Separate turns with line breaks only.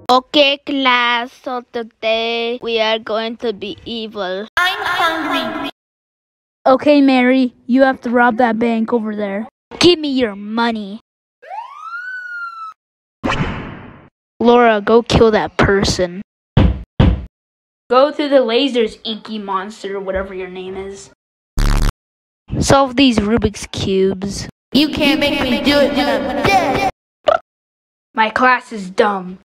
Okay, class, so today we are going to be evil.
I'm hungry.
Okay, Mary, you have to rob that bank over there.
Give me your money.
Laura, go kill that person. Go through the lasers, inky monster, whatever your name is. Solve these Rubik's Cubes.
You can't make me do it when I'm dead.
My class is dumb.